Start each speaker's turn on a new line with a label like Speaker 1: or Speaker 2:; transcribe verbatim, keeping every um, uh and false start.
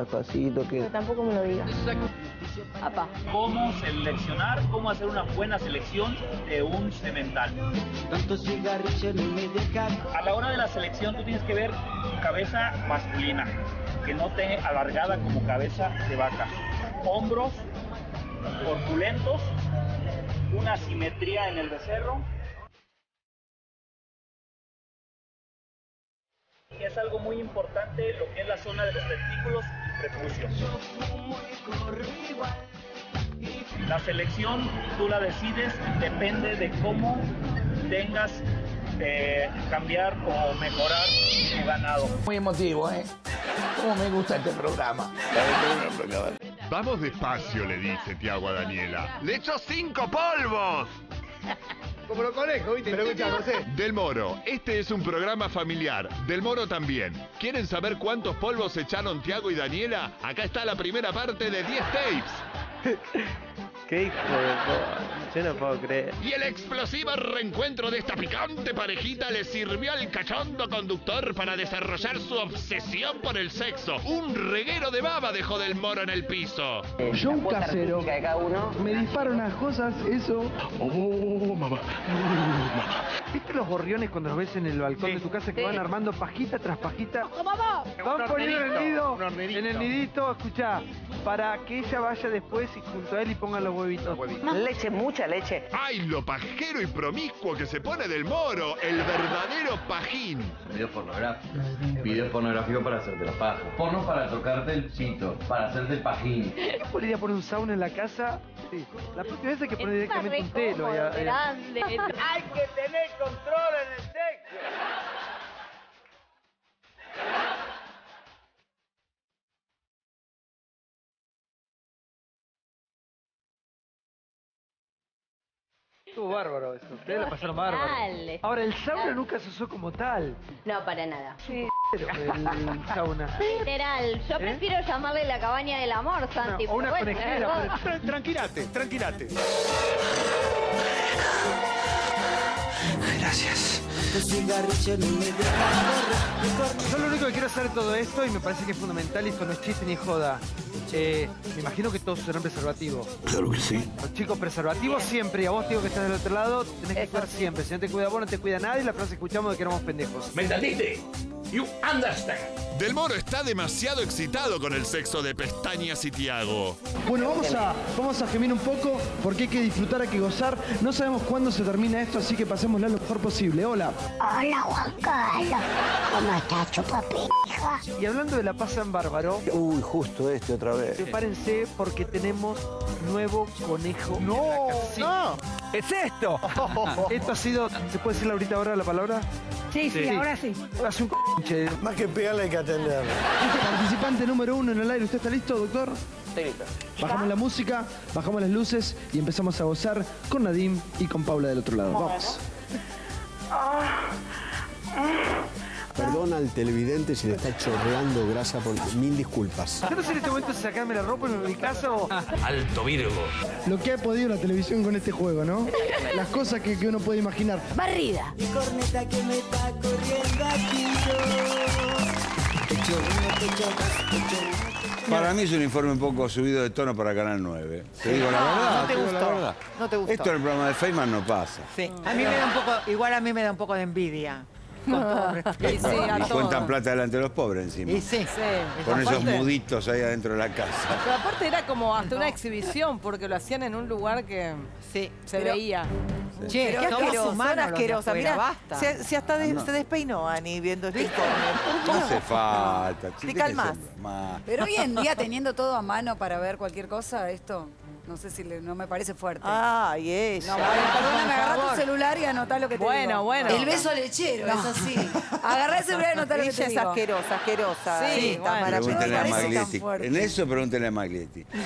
Speaker 1: despacito, que...
Speaker 2: Pero tampoco me lo digas. Apa.
Speaker 3: Cómo seleccionar, cómo hacer una buena selección de un semental. A la hora de la selección tú tienes que ver cabeza masculina, que no esté alargada como cabeza de vaca. Hombros corpulentos, una simetría en el becerro. Es algo muy importante lo que es la zona de los testículos y prepucios. La selección tú la decides, depende de cómo tengas eh, cambiar o mejorar tu ganado.
Speaker 1: Muy emotivo, ¿eh? Cómo me gusta este programa.
Speaker 4: Vamos despacio, le dice Tiago a Daniela. ¡Le echó cinco polvos!
Speaker 5: Como los conejos, ¿viste? Pero escucha, José.
Speaker 4: Del Moro, este es un programa familiar. Del Moro también. ¿Quieren saber cuántos polvos echaron Tiago y Daniela? Acá está la primera parte de diez tapes.
Speaker 1: Qué hijo de puta. Yo no puedo creer.
Speaker 4: Y el explosivo reencuentro de esta picante parejita le sirvió al cachondo conductor para desarrollar su obsesión por el sexo. Un reguero de baba dejó Del Moro en el piso.
Speaker 6: Yo un casero, me dispara unas cosas, eso...
Speaker 4: Oh, mamá. Oh, mamá.
Speaker 6: ¿Viste los gorriones cuando los ves en el balcón
Speaker 2: Sí.
Speaker 6: de tu casa que
Speaker 2: Sí.
Speaker 6: van armando pajita tras pajita?
Speaker 2: ¡Oh, mamá!
Speaker 6: Van poniendo en el nido,
Speaker 5: un hornerito.
Speaker 6: en el nidito, escuchá, para que ella vaya después y junto a él y ponga los huevitos.
Speaker 7: Leche, mucha leche.
Speaker 4: ¡Ay, lo pajero y promiscuo que se pone Del Moro! El verdadero pajín.
Speaker 8: Video pornográfico. Video pornográfico para hacerte la paja. Porno para tocarte el pito, para hacerte el pajín.
Speaker 6: ¿Qué podría poner un sauna en la casa? Sí. La próxima vez hay que poner
Speaker 2: Encima
Speaker 6: directamente un
Speaker 2: re
Speaker 6: telo.
Speaker 2: cómodo,
Speaker 6: ahí a- ahí a-
Speaker 2: grande.
Speaker 5: Hay que tener control en el sexo.
Speaker 6: Estuvo bárbaro eso. Ustedes la pasaron bárbaro.
Speaker 2: Dale.
Speaker 6: Ahora, el sauna nunca se usó como tal.
Speaker 2: No, para nada.
Speaker 6: Pero el sauna.
Speaker 2: Literal, yo
Speaker 6: ¿Eh?
Speaker 2: prefiero llamarle la cabaña del amor, Santi.
Speaker 6: No, o una
Speaker 2: pero bueno,
Speaker 6: conejera,
Speaker 2: es verdad.
Speaker 5: Tra- Tranquilate, tranquilate.
Speaker 1: Gracias.
Speaker 6: Yo lo único que quiero hacer de todo esto, y me parece que es fundamental, y esto no es chiste ni joda, eh, me imagino que todos serán preservativos.
Speaker 1: Claro que sí.
Speaker 6: Los chicos, preservativos siempre, y a vos, tío, que estás del otro lado, tenés que cuidar siempre. Si no te cuida vos, no te cuida nadie, y la frase que escuchamos de que éramos pendejos.
Speaker 3: ¿Me entendiste? You understand.
Speaker 4: Del Moro está demasiado excitado con el sexo de Pestañas y Tiago.
Speaker 6: Bueno, vamos a, vamos a gemir un poco, porque hay que disfrutar, hay que gozar. No sabemos cuándo se termina esto, así que pasémosla lo mejor posible. Hola.
Speaker 9: Hola, Juan Carlos. ¿Cómo estás, chupapija?
Speaker 6: Y hablando de la pasa en bárbaro,
Speaker 1: Uy, justo este otra vez.
Speaker 6: prepárense porque tenemos nuevo conejo.
Speaker 5: No, no.
Speaker 6: ¿Es esto? Esto ha sido, ¿se puede decir ahorita ahora la palabra?
Speaker 9: Sí, sí, ahora sí.
Speaker 6: Hace un c***che.
Speaker 1: Más que pegarle hay que atenderlo.
Speaker 6: Participante número uno en el aire. ¿Usted está listo, doctor?
Speaker 1: Estoy listo.
Speaker 6: Bajamos la música, bajamos las luces y empezamos a gozar con Nadim y con Paula del otro lado. Vamos.
Speaker 10: Perdona al televidente si le está chorreando grasa, por mil disculpas.
Speaker 6: Yo no sé en este momento si sacarme la ropa en mi casa o...
Speaker 3: Alto Virgo.
Speaker 6: Lo que ha podido la televisión con este juego, ¿no? Las cosas que, que uno puede imaginar.
Speaker 9: Barrida.
Speaker 11: Para mí es un informe un poco subido de tono para Canal nueve. Te digo la verdad.
Speaker 7: No te
Speaker 11: digo la
Speaker 7: gustó.
Speaker 11: verdad.
Speaker 7: No te gustó.
Speaker 11: Esto en el programa de Feynman no pasa.
Speaker 7: Sí. A mí me da un poco, igual a mí me da un poco de envidia. Con todo respeto.
Speaker 11: Y, y cuentan plata delante de los pobres encima.
Speaker 7: Y sí.
Speaker 11: Con esos
Speaker 12: Aparte-
Speaker 11: muditos ahí adentro de la casa.
Speaker 12: Pero aparte era como hasta una exhibición, porque lo hacían en un lugar que
Speaker 7: Sí.
Speaker 12: se
Speaker 7: Pero-
Speaker 12: veía.
Speaker 7: Che,
Speaker 13: Pero
Speaker 7: qué
Speaker 13: somos
Speaker 7: asqueroso,
Speaker 13: humanos
Speaker 7: son
Speaker 13: los de
Speaker 7: asquerosa.
Speaker 13: afuera,
Speaker 7: Mirá,
Speaker 13: basta.
Speaker 7: se, se hasta de-
Speaker 11: No.
Speaker 7: se despeinó Ani viendo este informe.
Speaker 11: No hace falta.
Speaker 7: Te
Speaker 11: chica,
Speaker 7: calmas.
Speaker 11: que se- ma-
Speaker 13: Pero hoy en día, teniendo todo a mano para ver cualquier cosa, esto, no sé si le- no me parece fuerte.
Speaker 7: Ay, ella.
Speaker 13: No, perdóname,
Speaker 7: por
Speaker 13: agarrá
Speaker 7: favor.
Speaker 13: tu celular y anotá lo que te
Speaker 12: Bueno,
Speaker 13: digo.
Speaker 12: bueno.
Speaker 13: El beso lechero, es así. Agarrá el celular y anotá lo que te
Speaker 7: Ella es
Speaker 13: digo.
Speaker 7: asquerosa, asquerosa.
Speaker 12: Sí,
Speaker 7: Sí,
Speaker 12: bueno.
Speaker 7: Tamara,
Speaker 13: Pero
Speaker 11: Pregúntale
Speaker 13: no
Speaker 11: a
Speaker 13: me parece tan
Speaker 11: Maglietti.
Speaker 13: fuerte.
Speaker 11: En eso pregúntale a Maglietti.